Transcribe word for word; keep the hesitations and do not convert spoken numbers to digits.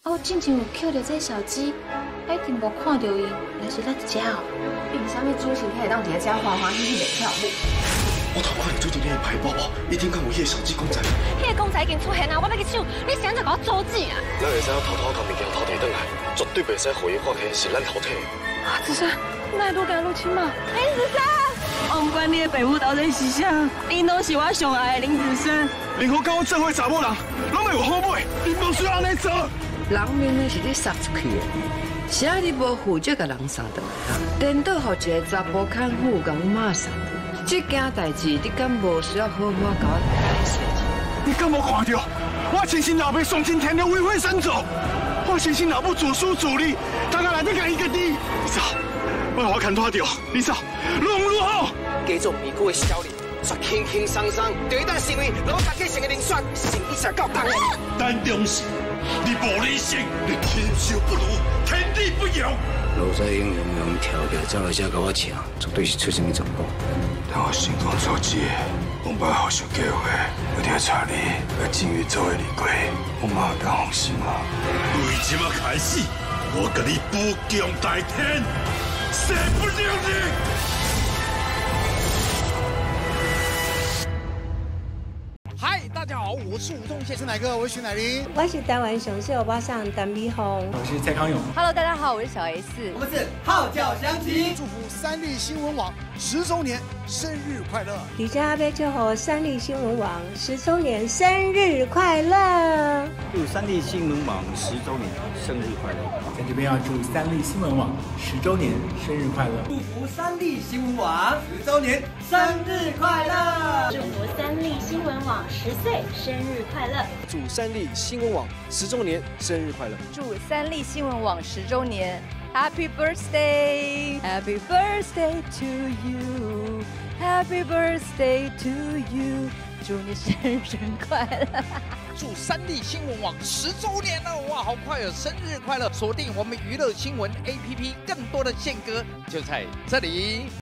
我之前有捡到这小鸡，我一定无看到伊，但是咱只哦。 凭啥物主持可以当伫遮欢欢喜喜地跳舞？ 我头看到做到你的牌包包，一定敢有迄个小鸡公仔。 迄个公仔已经出现啊！我要去抢，你现在就给我阻止啊！ 咱会使偷偷把物件偷摕转来，绝对袂使互伊发现是咱偷摕的。 啊，子珊，那多敢入侵嘛？林子珊， 我毋管你的爸母到底是啥，因拢是我上爱的林子珊。 任何跟我做伙查某人，拢袂有好尾，你无需要安尼做。 人明明是你杀出去的，啥你无负责甲人送倒来啊？颠倒互一个查甫看护甲阮妈送倒来，这件代志你敢无需要好好甲我解释？ 你敢无看到？我亲生老爸丧尽天良，为非神作。我亲生老母自私自利，大家来得甲伊家己。你走，我我看拖着，你走，弄如何？ 加做美国的少年，却轻轻松松就一旦成为老大继承的人选，成一只够当的。 单中是，你无理性，你天修不如，天地不容。 老早英雄勇跳起来，走来遮甲我抢，绝对是出什么状况。 当我成功做事，我把后续计划，我定查你，把正月做的离过，我嘛有当放心啊。为即么开始，我跟你不共戴天，谁不留你？ 嗨，大家好，我是吴宗宪，是哪个？我是徐乃麟， 我是台湾雄秀巴上陈美红， 我是蔡康永。 Hello， 大家好，我是小 S， 我们是号角响起，祝福三立新闻网十周年生日快乐！ 李家阿贝祝贺三立新闻网十周年生日快乐！ 祝三立新闻网十周年生日快乐！ 在这边要祝三立新闻网十周年生日快乐！ 祝福三立新闻网十周年生日快乐！ 祝福三立新闻网十岁生日快乐！ 祝三立新闻网十周年生日快乐！ 祝三立新闻网十周年 Happy birthday Happy birthday to you Happy birthday to you 祝你生日快乐！ 祝三立新闻网十周年了，哇，好快哦！生日快乐！锁定我们娱乐新闻 A P P， 更多的宪歌就在这里。